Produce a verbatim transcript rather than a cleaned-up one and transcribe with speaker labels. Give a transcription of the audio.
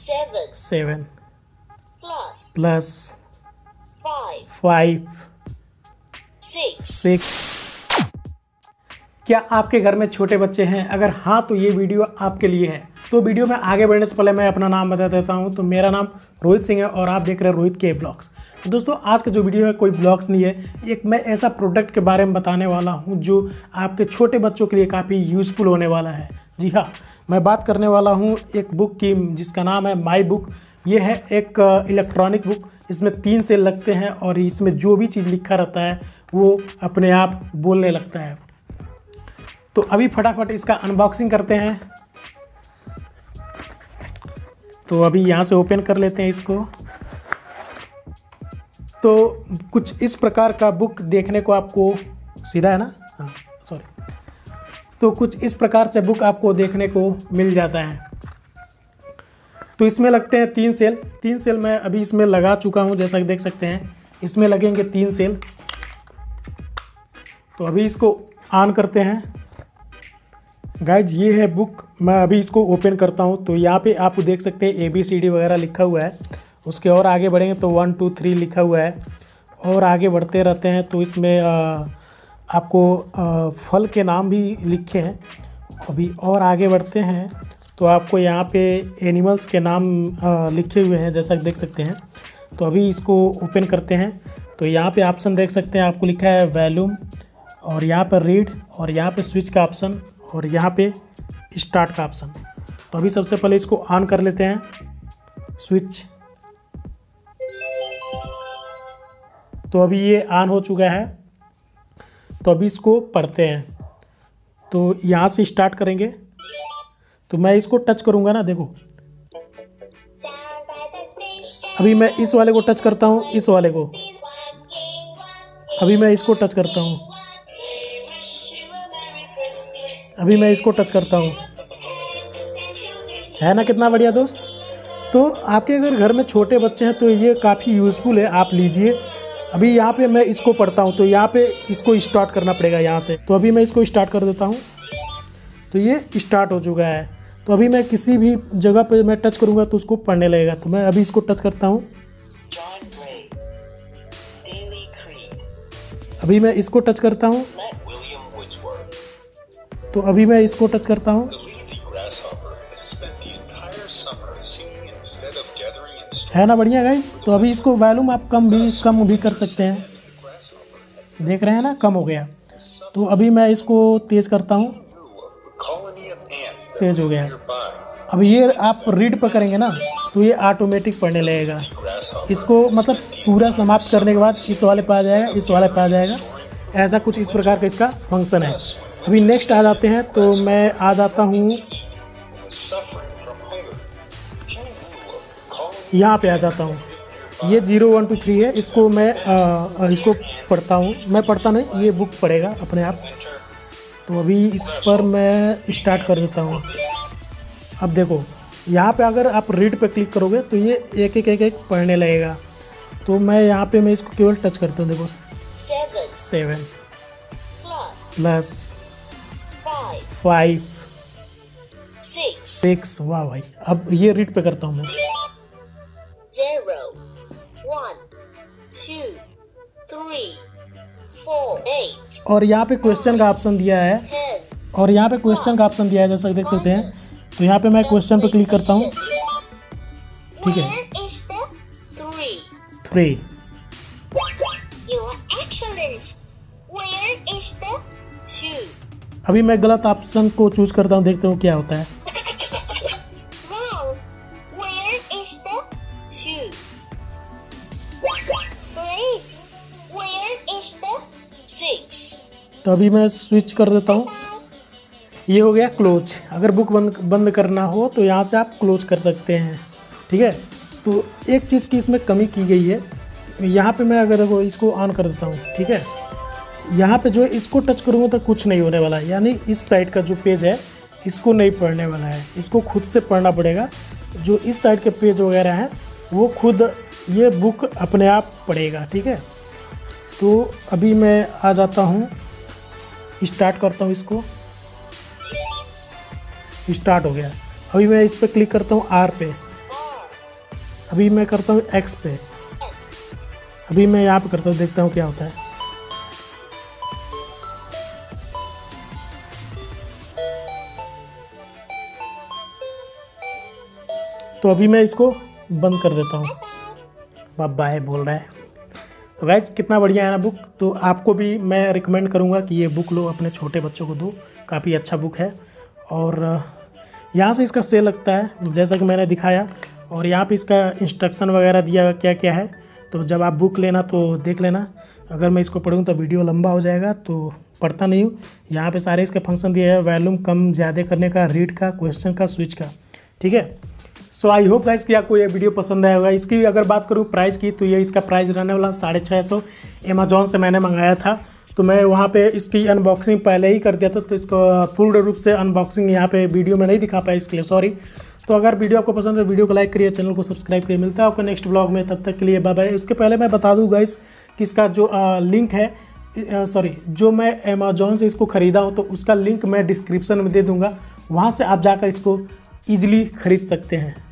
Speaker 1: seven,
Speaker 2: seven
Speaker 1: plus
Speaker 2: plus
Speaker 1: five,
Speaker 2: five
Speaker 1: six.
Speaker 2: Six. क्या आपके घर में छोटे बच्चे हैं? अगर हाँ तो ये वीडियो आपके लिए है। तो वीडियो में आगे बढ़ने से पहले मैं अपना नाम बता देता हूँ। तो मेरा नाम रोहित सिंह है और आप देख रहे हैं रोहित के ब्लॉग्स। तो दोस्तों आज का जो वीडियो है कोई ब्लॉग्स नहीं है, एक मैं ऐसा प्रोडक्ट के बारे में बताने वाला हूँ जो आपके छोटे बच्चों के लिए काफ़ी यूज़फुल होने वाला है। जी हाँ, मैं बात करने वाला हूँ एक बुक की जिसका नाम है माई बुक। ये है एक इलेक्ट्रॉनिक बुक। इसमें तीन सेल लगते हैं और इसमें जो भी चीज़ लिखा रहता है वो अपने आप बोलने लगता है। तो अभी फटाफट इसका अनबॉक्सिंग करते हैं। तो अभी यहाँ से ओपन कर लेते हैं इसको। तो कुछ इस प्रकार का बुक देखने को आपको सीधा है ना, हाँ सॉरी। तो कुछ इस प्रकार से बुक आपको देखने को मिल जाता है। तो इसमें लगते हैं तीन सेल। तीन सेल मैं अभी इसमें लगा चुका हूँ, जैसा कि देख सकते हैं इसमें लगेंगे तीन सेल। तो अभी इसको ऑन करते हैं। गाइज ये है बुक, मैं अभी इसको ओपन करता हूँ। तो यहाँ पे आप देख सकते हैं ए बी सी डी वगैरह लिखा हुआ है। उसके और आगे बढ़ेंगे तो वन टू थ्री लिखा हुआ है और आगे बढ़ते रहते हैं तो इसमें आ, आपको आ, फल के नाम भी लिखे हैं। अभी और आगे बढ़ते हैं तो आपको यहाँ पे एनिमल्स के नाम आ, लिखे हुए हैं, जैसा कि देख सकते हैं। तो अभी इसको ओपन करते हैं तो यहाँ पे ऑप्शन देख सकते हैं, आपको लिखा है वॉल्यूम और यहाँ पर रीड और यहाँ पे स्विच का ऑप्शन और यहाँ पे स्टार्ट का ऑप्शन। तो अभी सबसे पहले इसको ऑन कर लेते हैं, स्विच। तो अभी ये ऑन हो चुका है। तो अभी इसको पढ़ते हैं। तो यहाँ से स्टार्ट करेंगे। तो मैं इसको टच करूँगा ना, देखो अभी मैं इस वाले को टच करता हूँ, इस वाले को अभी मैं इसको टच करता हूँ, अभी मैं इसको टच करता हूँ। है ना कितना बढ़िया दोस्त। तो आपके अगर घर में छोटे बच्चे हैं तो ये काफ़ी यूज़फुल है, आप लीजिए। अभी यहाँ पे मैं इसको पढ़ता हूँ तो यहाँ पे इसको स्टार्ट करना पड़ेगा यहाँ से। तो अभी मैं इसको स्टार्ट कर देता हूँ। तो ये स्टार्ट हो चुका है। तो अभी मैं किसी भी जगह पे मैं टच करूँगा तो उसको पढ़ने लगेगा। तो मैं अभी इसको टच करता हूँ। अभी मैं इसको टच करता हूँ। तो अभी मैं इसको टच करता हूँ। है ना बढ़िया गाइस। तो अभी इसको वॉल्यूम आप कम भी कम भी कर सकते हैं, देख रहे हैं ना, कम हो गया। तो अभी मैं इसको तेज़ करता हूँ, तेज़ हो गया। अब ये आप रीड पर करेंगे ना तो ये ऑटोमेटिक पढ़ने लगेगा। इसको मतलब पूरा समाप्त करने के बाद इस वाले पे आ जाएगा, इस वाले पे आ जाएगा। ऐसा कुछ इस प्रकार का इसका फंक्शन है। अभी नेक्स्ट आ जाते हैं। तो मैं आ जाता हूँ यहाँ पे आ जाता हूँ। ये जीरो वन टू थ्री है। इसको मैं आ, इसको पढ़ता हूँ। मैं पढ़ता नहीं, ये बुक पढ़ेगा अपने आप। तो अभी इस पर मैं स्टार्ट कर देता हूँ। अब देखो यहाँ पे अगर आप रीड पे क्लिक करोगे तो ये एक एक एक एक पढ़ने लगेगा। तो मैं यहाँ पे मैं इसको केवल टच करता हूँ। देखो सेवन प्लस फाइव सिक्स। वाह भाई, अब ये रीड पे करता हूँ मैं।
Speaker 1: Zero, one, two, three, four, eight.
Speaker 2: और यहाँ पे क्वेश्चन का ऑप्शन दिया है और यहाँ पे क्वेश्चन का ऑप्शन दिया है, जैसा देख सकते हैं। तो यहाँ पे मैं क्वेश्चन पे क्लिक करता हूँ। ठीक है, थ्री। अभी मैं गलत ऑप्शन को चूज करता हूँ, देखते हूँ क्या होता है। तो अभी मैं स्विच कर देता हूँ। ये हो गया क्लोज। अगर बुक बंद बंद करना हो तो यहाँ से आप क्लोज कर सकते हैं। ठीक है। तो एक चीज़ की इसमें कमी की गई है। यहाँ पे मैं अगर देखो इसको ऑन कर देता हूँ, ठीक है, यहाँ पे जो है इसको टच करूँगा तो कुछ नहीं होने वाला है। यानी इस साइड का जो पेज है इसको नहीं पढ़ने वाला है, इसको खुद से पढ़ना पड़ेगा। जो इस साइड के पेज वगैरह हैं वो खुद ये बुक अपने आप पढ़ेगा। ठीक है। तो अभी मैं आ जाता हूँ, स्टार्ट करता हूँ, इसको स्टार्ट हो गया। अभी मैं इस पर क्लिक करता हूँ आर पे। अभी मैं करता हूँ एक्स पे, अभी मैं यहाँ पे करता हूँ, देखता हूँ क्या होता है। तो अभी मैं इसको बंद कर देता हूँ। बाय बाय बोल रहा है। तो गाइज कितना बढ़िया है ना बुक। तो आपको भी मैं रिकमेंड करूँगा कि ये बुक लो, अपने छोटे बच्चों को दो, काफ़ी अच्छा बुक है। और यहाँ से इसका सेल लगता है जैसा कि मैंने दिखाया, और यहाँ पे इसका इंस्ट्रक्शन वगैरह दिया क्या क्या है। तो जब आप बुक लेना तो देख लेना। अगर मैं इसको पढ़ूँ तो वीडियो लंबा हो जाएगा, तो पढ़ता नहीं हूँ। यहाँ पे सारे इसके फंक्शन दिए हैं, वॉल्यूम कम ज़्यादा करने का, रीड का, क्वेश्चन का, स्विच का। ठीक है। सो आई होप गाइस कि आपको ये वीडियो पसंद आया होगा। इसकी अगर बात करूँ प्राइस की, तो ये इसका प्राइस रहने वाला साढ़े छः सौ। अमेजोन से मैंने मंगाया था, तो मैं वहाँ पे इसकी अनबॉक्सिंग पहले ही कर दिया था, तो इसको पूर्ण रूप से अनबॉक्सिंग यहाँ पे वीडियो में नहीं दिखा पाया, इसके लिए सॉरी। तो अगर वीडियो आपको पसंद है वीडियो को लाइक करिए, चैनल को सब्सक्राइब करिए। मिलता है आपको नेक्स्ट ब्लॉग में, तब तक के लिए बाय बाय। उसके पहले मैं बता दूँ गाइस कि इसका जो आ, लिंक है, सॉरी जो मैं अमेजोन से इसको ख़रीदा हूँ, तो उसका लिंक मैं डिस्क्रिप्शन में दे दूँगा, वहाँ से आप जाकर इसको ईजिली खरीद सकते हैं।